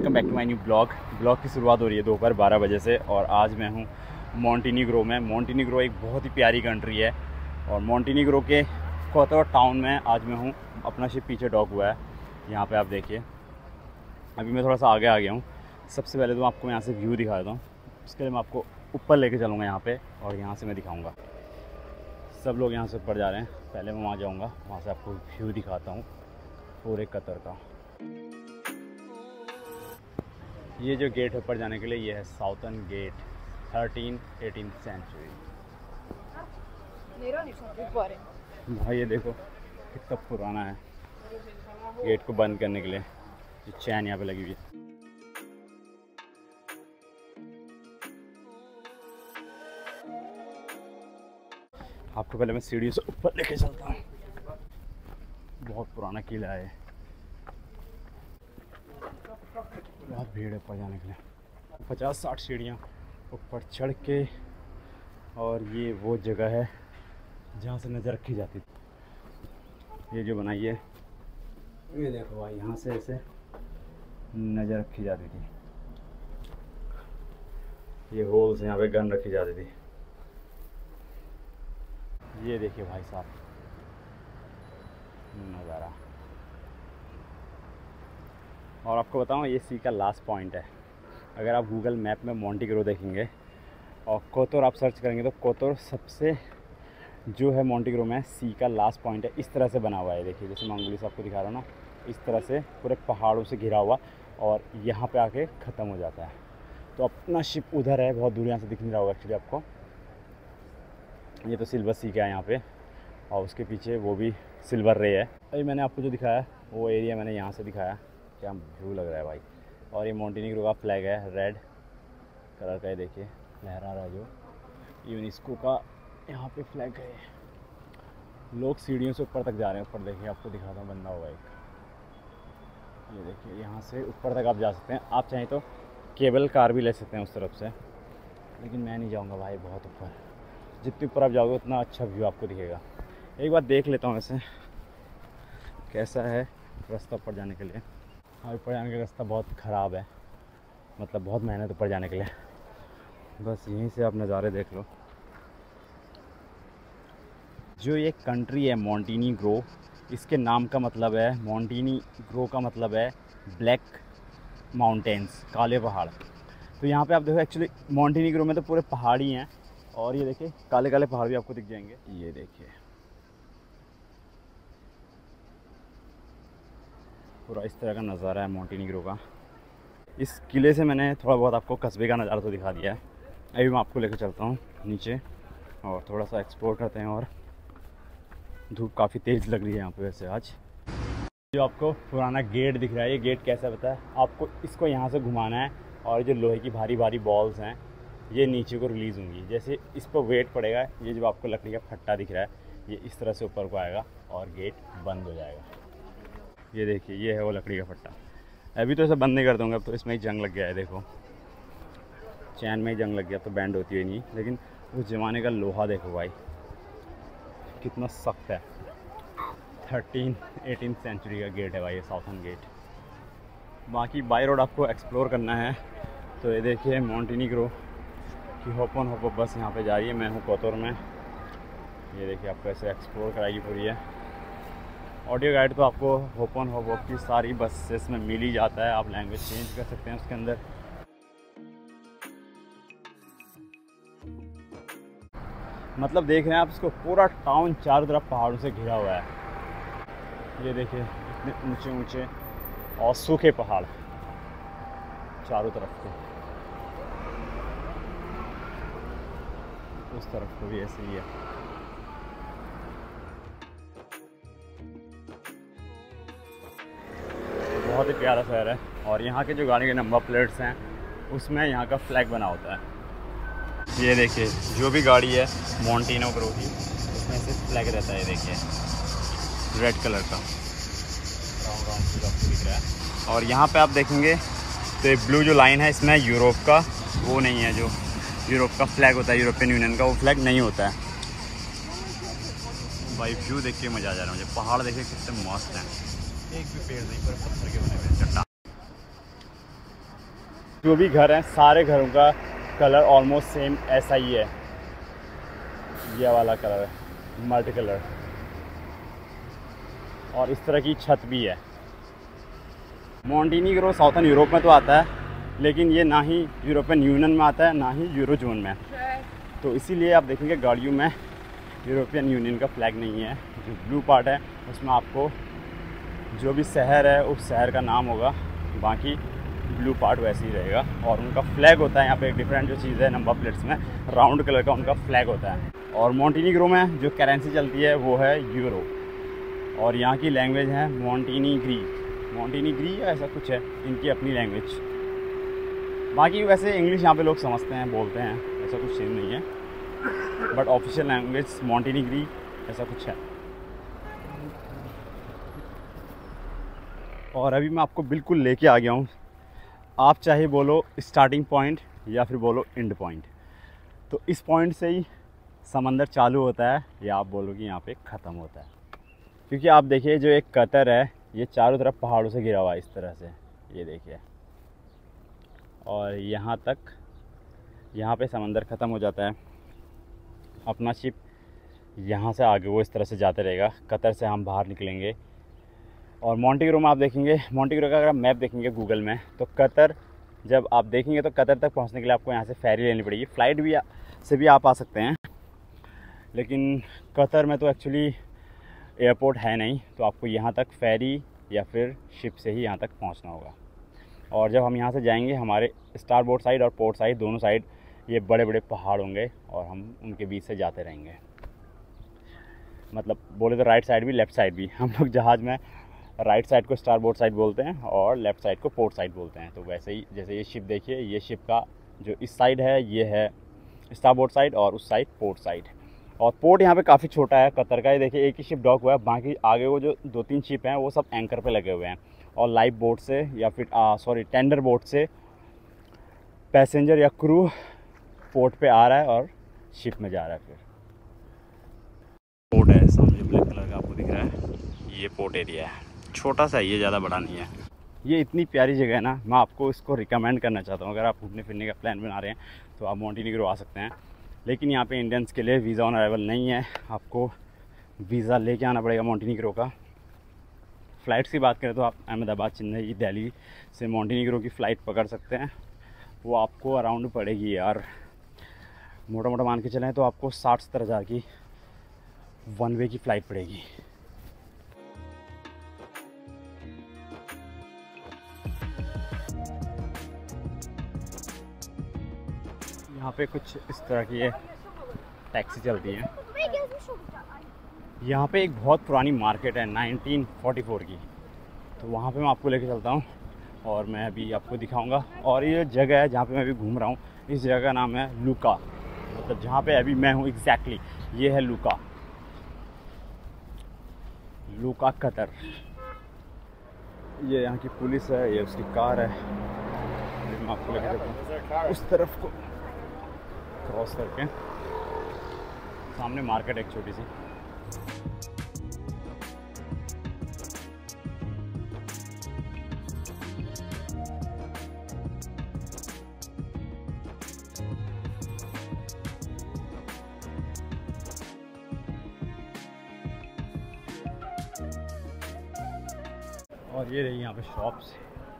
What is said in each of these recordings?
Welcome back to my new blog की शुरुआत हो रही है दोपहर 12 बजे से। और आज मैं हूँ मोंटेनीग्रो में। मोंटेनीग्रो एक बहुत ही प्यारी कंट्री है और मोंटेनीग्रो के कोतोर टाउन में आज मैं हूँ। अपना शिप पीछे डॉक हुआ है, यहाँ पे आप देखिए। अभी मैं थोड़ा सा आगे आ गया हूँ। सबसे पहले तो आपको यहाँ से व्यू दिखा देता हूँ, उसके लिए मैं आपको ऊपर लेके चलूँगा यहाँ पे और यहाँ से मैं दिखाऊँगा। सब लोग यहाँ से ऊपर जा रहे हैं, पहले मैं वहाँ जाऊँगा, वहाँ से आपको व्यू दिखाता हूँ पूरे कतर का। ये जो गेट है ऊपर जाने के लिए, ये है साउथर्न गेट, 13-18 सेंचुरी। भाई ये देखो कितना पुराना है। गेट को बंद करने के लिए जो चैन यहाँ पे लगी हुई है। आपको पहले मैं सीढ़ियों से ऊपर लेके चलता हूँ। बहुत पुराना किला है, बहुत भीड़ है ऊपर जाने के लिए। 50-60 सीढ़ियाँ ऊपर चढ़ के, और ये वो जगह है जहाँ से नज़र रखी जाती थी। ये जो बनाई है, ये देखो भाई, यहाँ से ऐसे नज़र रखी जाती थी। ये होल्स यहाँ पे गन रखी जाती थी। ये देखिए भाई साहब नज़ारा। और आपको बताऊँ, ये सी का लास्ट पॉइंट है। अगर आप गूगल मैप में मोंटेनीग्रो देखेंगे और कोतोर आप सर्च करेंगे तो कोतोर सबसे जो है मोंटेनीग्रो में सी का लास्ट पॉइंट है। इस तरह से बना हुआ है, देखिए जैसे मैं उंगली से आपको दिखा रहा हूँ ना, इस तरह से पूरे पहाड़ों से घिरा हुआ और यहाँ पे आके ख़त्म हो जाता है। तो अपना शिप उधर है, बहुत दूर, यहाँ से दिख नहीं रहा होगा एक्चुअली आपको। ये तो सिल्वर सी का है यहाँ पे, और उसके पीछे वो भी सिल्वर रे है। अभी मैंने आपको जो दिखाया वो एरिया मैंने यहाँ से दिखाया, क्या व्यू लग रहा है भाई। और ये मोंटेनीग्रो का फ्लैग है, रेड कलर का है, देखिए लहरा रहा है जो। यूनेस्को का यहाँ पे फ्लैग है। लोग सीढ़ियों से ऊपर तक जा रहे हैं। ऊपर देखिए, आपको दिखाता हूँ, बंदा हुआ एक, ये देखिए यहाँ से ऊपर तक आप जा सकते हैं। आप चाहें तो केबल कार भी ले सकते हैं उस तरफ से, लेकिन मैं नहीं जाऊँगा भाई, बहुत ऊपर। जितनी ऊपर आप जाओगे उतना अच्छा व्यू आपको दिखेगा। एक बार देख लेता हूँ वैसे कैसा है रास्ता ऊपर जाने के लिए। हाँ, ऊपर जाने का रास्ता बहुत ख़राब है, मतलब बहुत मेहनत ऊपर जाने के लिए। बस यहीं से आप नज़ारे देख लो। जो ये कंट्री है मोंटेनीग्रो, इसके नाम का मतलब है, मोंटेनीग्रो का मतलब है ब्लैक माउंटेन्स, काले पहाड़। तो यहाँ पे आप देखो, एक्चुअली मोंटेनीग्रो में तो पूरे पहाड़ ही हैं, और ये देखिए काले काले पहाड़ भी आपको दिख जाएंगे। ये देखिए पूरा इस तरह का नज़ारा है मोंटेनीग्रो का। इस किले से मैंने थोड़ा बहुत आपको कस्बे का नज़ारा तो दिखा दिया है। अभी मैं आपको लेकर चलता हूँ नीचे और थोड़ा सा एक्सप्लोर करते हैं। और धूप काफ़ी तेज़ लग रही है यहाँ पे वैसे आज। जो आपको पुराना गेट दिख रहा है, ये गेट कैसा पता है आपको, इसको यहाँ से घुमाना है और जो लोहे की भारी भारी बॉल्स हैं ये नीचे को रिलीज़ होंगी। जैसे इस पर वेट पड़ेगा, ये जो आपको लकड़ी का फट्टा दिख रहा है ये इस तरह से ऊपर को आएगा और गेट बंद हो जाएगा। ये देखिए, ये है वो लकड़ी का फट्टा। अभी तो इसे बंद नहीं कर दूँगा, अब तो इसमें ही जंग लग गया है। देखो चैन में ही जंग लग गया, तो बैंड होती है नहीं। लेकिन उस ज़माने का लोहा देखो भाई कितना सख्त है। 13-18 सेंचुरी का गेट है भाई ये, साउथर्न गेट। बाकी बाई रोड आपको एक्सप्लोर करना है तो ये देखिए मोंटेनीग्रो की होपन होप बस यहाँ पे जा रही है। मैं हूँ कोतोर में। ये देखिए आपको ऐसे एक्सप्लोर कराएगी पूरी है। ऑडियो गाइड तो आपको होपन होप की सारी बसेस में मिल ही जाता है, आप लैंग्वेज चेंज कर सकते हैं उसके अंदर। मतलब देख रहे हैं आप इसको, पूरा टाउन चारों तरफ पहाड़ों से घिरा हुआ है। ये देखिए इतने ऊंचे ऊंचे और सूखे पहाड़ चारों तरफ के। उस तरफ को भी ऐसे ही है। बहुत ही प्यारा शहर है। और यहाँ के जो गाड़ी के नंबर प्लेट्स हैं उसमें यहाँ का फ्लैग बना होता है। ये देखिए जो भी गाड़ी है मोंटेनीग्रो की, उसमें से फ्लैग रहता है। ये देखिए रेड कलर का राउंड राउंड पूरा दिख रहा है। और यहाँ पे आप देखेंगे तो ये ब्लू जो लाइन है, इसमें यूरोप का वो नहीं है, जो यूरोप का फ्लैग होता है, यूरोपियन यूनियन का, वो फ्लैग नहीं होता है। भाई व्यू देख के मज़ा आ जा रहा है मुझे। पहाड़ देखिए कितने मस्त हैं, एक भी पेड़ नहीं, पूरे पत्थर के बने हुए चट्टान। जो भी घर हैं सारे घरों का कलर ऑलमोस्ट सेम ऐसा ही है, ये वाला कलर है, मल्टी कलर, और इस तरह की छत भी है। मोंटेनीग्रो साउथर्न यूरोप में तो आता है, लेकिन ये ना ही यूरोपियन यूनियन में आता है ना ही यूरो जोन में, तो इसीलिए आप देखेंगे गाड़ियों में यूरोपियन यूनियन का फ्लैग नहीं है। जो ब्लू पार्ट है उसमें आपको जो भी शहर है उस शहर का नाम होगा, बाकी ब्लू पार्ट वैसे ही रहेगा। और उनका फ्लैग होता है यहाँ पे एक डिफरेंट जो चीज़ है, नंबर प्लेट्स में राउंड कलर का उनका फ्लैग होता है। और मोंटेनीग्रो में जो करेंसी चलती है वो है यूरो, और यहाँ की लैंग्वेज है मोंटेनीग्री ऐसा कुछ है इनकी अपनी लैंग्वेज। बाकी वैसे इंग्लिश यहाँ पे लोग समझते हैं, बोलते हैं, ऐसा कुछ सीन नहीं है, बट ऑफिशियल लैंग्वेज मोंटेनीग्री ऐसा कुछ है। और अभी मैं आपको बिल्कुल लेके आ गया हूँ, आप चाहे बोलो स्टार्टिंग पॉइंट या फिर बोलो एंड पॉइंट, तो इस पॉइंट से ही समंदर चालू होता है या आप बोलो कि यहाँ पे ख़त्म होता है। क्योंकि आप देखिए जो एक कतर है ये चारों तरफ पहाड़ों से घिरा हुआ है इस तरह से, ये देखिए, और यहाँ तक, यहाँ पे समंदर ख़त्म हो जाता है। अपना शिप यहाँ से आगे वो इस तरह से जाते रहेगा, कतर से हम बाहर निकलेंगे। और मोंटेनीग्रो में आप देखेंगे, मोंटेनीग्रो का अगर आप मैप देखेंगे गूगल में, तो कतर जब आप देखेंगे तो कतर तक पहुँचने के लिए आपको यहाँ से फेरी लेनी पड़ेगी। फ़्लाइट भी से भी आप आ सकते हैं, लेकिन कतर में तो एक्चुअली एयरपोर्ट है नहीं, तो आपको यहाँ तक फेरी या फिर शिप से ही यहाँ तक पहुँचना होगा। और जब हम यहाँ से जाएंगे, हमारे स्टार बोर्ड साइड और पोर्ट साइड दोनों साइड ये बड़े बड़े पहाड़ होंगे और हम उनके बीच से जाते रहेंगे। मतलब बोले तो राइट साइड भी लेफ़्ट साइड भी, हम लोग जहाज़ में राइट साइड को स्टार बोर्ड साइड बोलते हैं और लेफ़्ट साइड को पोर्ट साइड बोलते हैं। तो वैसे ही जैसे ये शिप देखिए, ये शिप का जो इस साइड है ये है स्टार बोर्ड साइड और उस साइड पोर्ट साइड। और पोर्ट यहाँ पे काफ़ी छोटा है कतर का, ये देखिए एक ही शिप डॉक हुआ है, बाकी आगे वो जो 2-3 शिप हैं वो सब एंकर पे लगे हुए हैं। और लाइव बोट से या फिर टेंडर बोट से पैसेंजर या क्रू पोर्ट पे आ रहा है और शिप में जा रहा है। फिर पोर्ट है सामने ब्लैक कलर का आपको दिख रहा है, ये पोर्ट एरिया है, छोटा सा, ये ज़्यादा बड़ा नहीं है। ये इतनी प्यारी जगह है ना, मैं आपको इसको रिकमेंड करना चाहता हूँ। अगर आप घूमने फिरने का प्लान बना रहे हैं तो आप मोंटेनीग्रो आ सकते हैं, लेकिन यहाँ पे इंडियंस के लिए वीज़ा ऑन अराइवल नहीं है, आपको वीज़ा लेके आना पड़ेगा मोंटेनीग्रो का। फ़्लाइट्स की बात करें तो आप अहमदाबाद, चेन्नई, दिल्ली से मोंटेनीग्रो की फ़्लाइट पकड़ सकते हैं। वो आपको अराउंड पड़ेगी यार, मोटा मोटा मान के चलें तो आपको 60-70 हज़ार की वन वे की फ़्लाइट पड़ेगी। यहाँ पे कुछ इस तरह की टैक्सी चलती है। यहाँ पे एक बहुत पुरानी मार्केट है 1944 की, तो वहाँ पे मैं आपको लेके चलता हूँ और मैं अभी आपको दिखाऊंगा। और ये जगह है जहाँ पे मैं अभी घूम रहा हूँ, इस जगह का नाम है लूका, मतलब जहाँ पे अभी मैं हूँ एग्जैक्टली ये है लूका कतर। ये यहाँ की पुलिस है, ये उसकी कार है, मैं आपको लेके चलता हूँ उस तरफ को क्रॉस करके। सामने मार्केट एक छोटी सी, और ये रही यहाँ पे शॉप्स।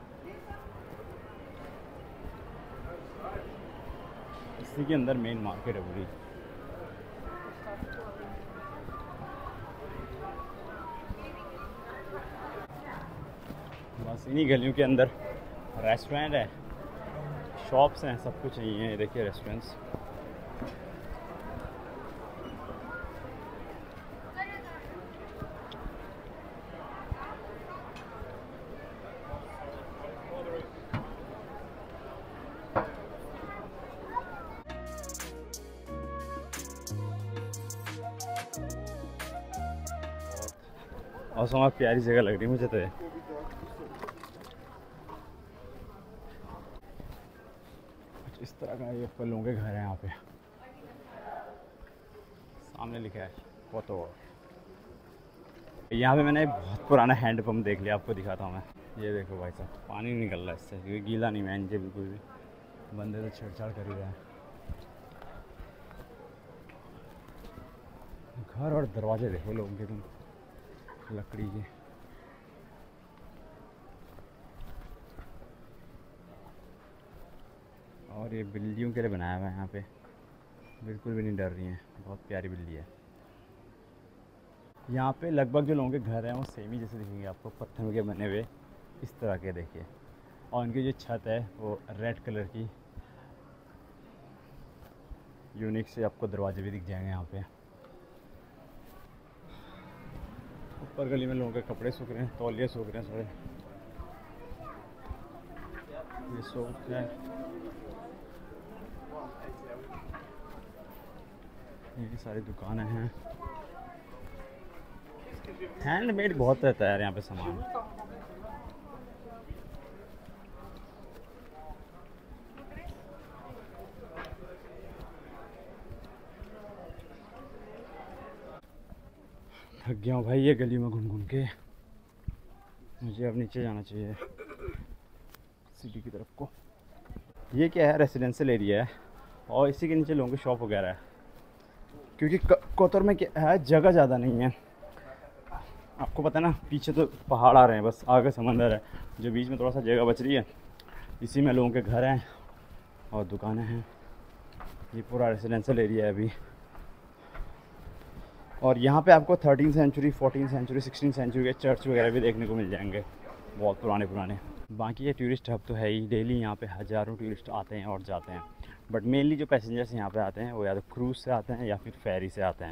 इसी के अंदर मेन मार्केट है पूरी। बस इन्हीं गलियों के अंदर रेस्टोरेंट है, शॉप्स हैं, सब कुछ यही है। देखिए रेस्टोरेंट्स, और समझ प्यारी जगह लग रही है मुझे तो। कुछ इस तरह का ये फलों के घर हैं यहाँ पे, सामने लिखा है कोतोर। यहाँ पे मैंने एक बहुत पुराना हैंड पंप देख लिया, आपको दिखाता हूँ मैं। ये देखो भाई साहब, पानी नहीं निकल रहा है इससे, क्योंकि गीला नहीं है नीचे बिल्कुल भी। बंदे तो छेड़छाड़ कर ही रहे हैं। घर और दरवाजे देखो लोगों के, तुम लकड़ी के। और ये बिल्लियों के लिए बनाया हुआ है यहाँ पे, बिल्कुल भी नहीं डर रही हैं, बहुत प्यारी बिल्ली है। यहाँ पे लगभग जो लोगों के घर हैं वो सेम ही जैसे दिखेंगे आपको, पत्थरों के बने हुए इस तरह के देखिए। और उनकी जो छत है वो रेड कलर की, यूनिक से आपको दरवाजे भी दिख जाएंगे यहाँ पे। ऊपर गली में लोगों के कपड़े सूख रहे हैं, तौलिए सूख रहे हैं सारे, ये सूख है। ये सारी दुकानें हैं। हैंडमेड बहुत रहता है यार यहाँ पे सामान। थक गया हूँ भाई ये गली में घूम घूम के, मुझे अब नीचे जाना चाहिए सिटी की तरफ को। ये क्या है, रेसिडेंशियल एरिया है और इसी के नीचे लोगों की शॉप वगैरह है। क्योंकि कोतुर में क्या है, जगह ज़्यादा नहीं है, आपको पता है ना, पीछे तो पहाड़ आ रहे हैं, बस आगे समंदर है, जो बीच में थोड़ा सा जगह बच रही है, इसी में लोगों के घर हैं और दुकानें हैं। ये पूरा रेसिडेंशियल एरिया है अभी। और यहाँ पे आपको 13वीं सेंचुरी, 14वीं सेंचुरी, 16वीं सेंचुरी के चर्च वगैरह भी देखने को मिल जाएंगे, बहुत पुराने पुराने। बाकी ये टूरिस्ट हब तो है ही, डेली यहाँ पे हज़ारों टूरिस्ट आते हैं और जाते हैं। बट मेनली जो पैसेंजर्स यहाँ पे आते हैं वो या तो क्रूज़ से आते हैं या फिर फेरी से आते हैं।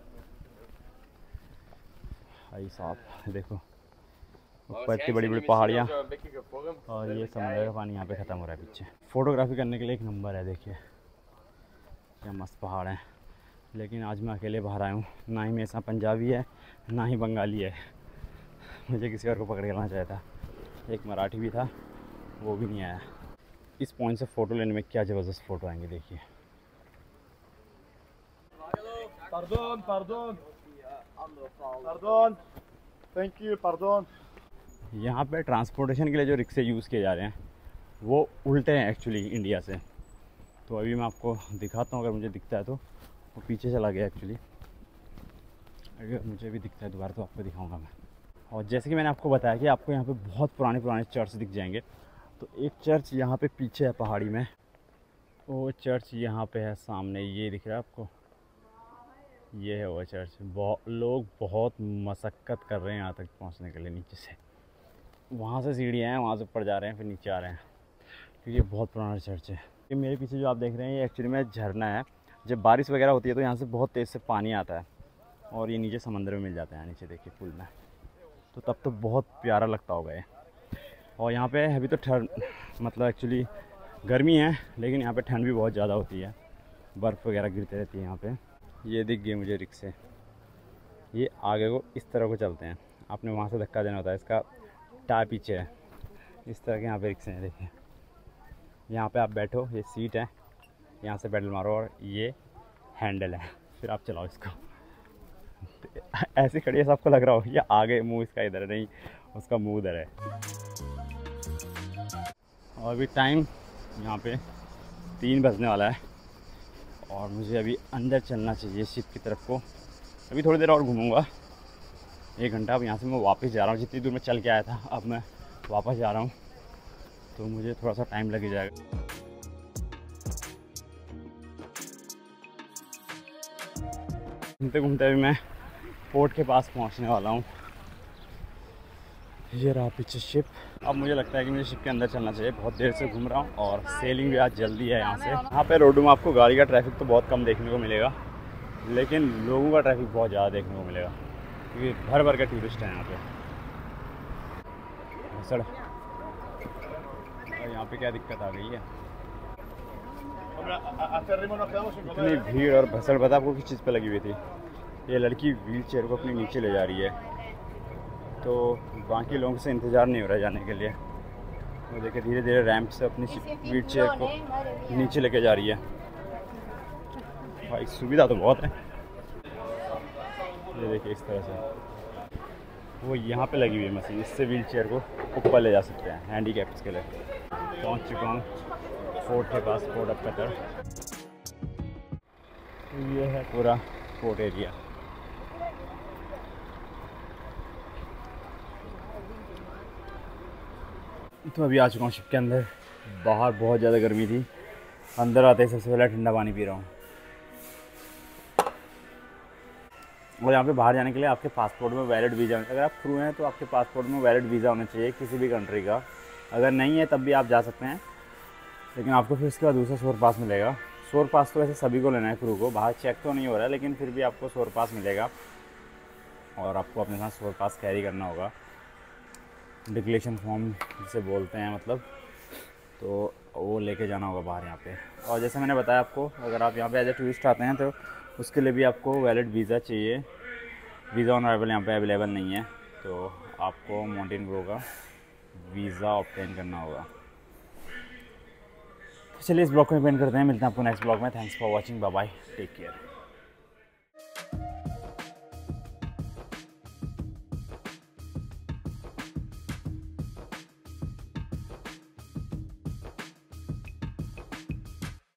भाई साहब देखो, ऊपर इतनी बड़ी बड़ी पहाड़ियाँ और ये समंदर का पानी यहाँ पे ख़त्म हो रहा है पीछे। फ़ोटोग्राफी करने के लिए एक नंबर है, देखिए क्या मस्त पहाड़ हैं। लेकिन आज मैं अकेले बाहर आया हूँ, ना ही मेरे साथ पंजाबी है ना ही बंगाली है, मुझे किसी और को पकड़ के लाना चाहिए था। एक मराठी भी था, वो भी नहीं आया। इस पॉइंट से फ़ोटो लेने में क्या ज़बरदस्त फ़ोटो आएंगे, देखिए। Pardon, pardon. Pardon. Thank you, pardon. यहाँ पे ट्रांसपोर्टेशन के लिए जो रिक्शे यूज़ किए जा रहे हैं वो उल्टे हैं एक्चुअली इंडिया से। तो अभी मैं आपको दिखाता हूँ, अगर मुझे दिखता है तो। वो पीछे चला गया एक्चुअली, अगर मुझे भी दिखता है दोबारा तो आपको दिखाऊंगा मैं। और जैसे कि मैंने आपको बताया कि आपको यहाँ पे बहुत पुराने पुराने चर्च दिख जाएंगे। तो एक चर्च यहाँ पे पीछे है पहाड़ी में, वो चर्च यहाँ पे है सामने, ये दिख रहा है आपको, ये है वो चर्च। लोग बहुत मशक्क़त कर रहे हैं यहाँ तक पहुँचने के लिए, नीचे से। वहाँ से सीढ़ियाँ हैं, वहाँ से ऊपर जा रहे हैं फिर नीचे आ रहे हैं, क्योंकि ये बहुत पुराना चर्च है। ये मेरे पीछे जो आप देख रहे हैं ये एक्चुअली में झरना है। जब बारिश वगैरह होती है तो यहाँ से बहुत तेज़ से पानी आता है और ये नीचे समंदर में मिल जाता है, नीचे देखिए पुल में। तो तब तो बहुत प्यारा लगता होगा ये। और यहाँ पे अभी तो ठंड, मतलब एक्चुअली गर्मी है, लेकिन यहाँ पे ठंड भी बहुत ज़्यादा होती है, बर्फ़ वगैरह गिरती रहती है यहाँ पे। ये दिख गए मुझे रिक्शे, ये आगे को इस तरह को चलते हैं, आपने वहाँ से धक्का देना होता है, इसका टायर पीछे है। इस तरह के यहाँ पे रिक्शे हैं, देखिए। यहाँ पे आप बैठो, ये सीट है, यहाँ से पेडल मारो और ये हैंडल है, फिर आप चलाओ इसको। ऐसे खड़ी है, सबको लग रहा हो ये आगे मुंह इसका इधर है, नहीं उसका मुंह उधर है। और अभी टाइम यहाँ पे 3 बजने वाला है और मुझे अभी अंदर चलना चाहिए शिप की तरफ को। अभी थोड़ी देर और घूमूंगा, 1 घंटा। अब यहाँ से मैं वापस जा रहा हूँ, जितनी दूर मैं चल के आया था अब मैं वापस जा रहा हूँ, तो मुझे थोड़ा सा टाइम लग जाएगा। घूमते घूमते अभी मैं पोर्ट के पास पहुंचने वाला हूं। ये रहा पीछे शिप। अब मुझे लगता है कि मुझे शिप के अंदर चलना चाहिए, बहुत देर से घूम रहा हूं और सेलिंग भी आज जल्दी है यहाँ से। यहाँ पे रोडों में आपको गाड़ी का ट्रैफिक तो बहुत कम देखने को मिलेगा, लेकिन लोगों का ट्रैफिक बहुत ज़्यादा देखने को मिलेगा, क्योंकि भर भर के टूरिस्ट हैं यहाँ पे। सड़क और यहाँ पे क्या दिक्कत आ गई है, इतनी भीड़ और भसड़। पता आपको किस चीज़ पे लगी हुई थी? ये लड़की व्हील चेयर को अपने नीचे ले जा रही है, तो बाकी लोगों से इंतज़ार नहीं हो रहा जाने के लिए। वो देखिए धीरे धीरे रैंप से अपनी व्हील चेयर को नीचे लेके जा रही है। भाई सुविधा तो बहुत है, ये देखिए इस तरह से। वो यहाँ पे लगी हुई है मशीन, इससे व्हील चेयर को ऊपर ले जा सकते हैं हैंडीकैप्स के लिए। पहुँच चुका हूँ फोर्ट के पास, फोर्ट ऑफ कतर। ये है पूरा फोर्ट एरिया। तो अभी आ चुका हूँ शिप के अंदर। बाहर बहुत ज़्यादा गर्मी थी, अंदर आते ही सबसे पहले ठंडा पानी पी रहा हूँ। और यहाँ पे बाहर जाने के लिए आपके पासपोर्ट में वैलिड वीज़ा, अगर आप क्रू हैं तो आपके पासपोर्ट में वैलिड वीज़ा होना चाहिए किसी भी कंट्री का। अगर नहीं है तब भी आप जा सकते हैं, लेकिन आपको फिर इसके बाद दूसरा शोर पास मिलेगा। शोर पास तो वैसे सभी को लेना है क्रू को, बाहर चेक तो नहीं हो रहा है, लेकिन फिर भी आपको शोर पास मिलेगा और आपको अपने साथ शोर पास कैरी करना होगा। डिक्लेरेशन फॉर्म जिसे बोलते हैं मतलब, तो वो लेके जाना होगा बाहर यहाँ पे। और जैसे मैंने बताया आपको, अगर आप यहाँ पे एज ए टूरिस्ट आते हैं तो उसके लिए भी आपको वैलिड वीज़ा चाहिए। वीज़ा ऑन अराइवल यहाँ पे अवेलेबल नहीं है, तो आपको मोंटेनेग्रो का वीज़ा ऑब्टेन करना होगा। तो चलिए इस ब्लॉग को पेंट करते हैं, मिलते हैं आपको नेक्स्ट ब्लॉग में। Thanks for watching, bye bye, take care.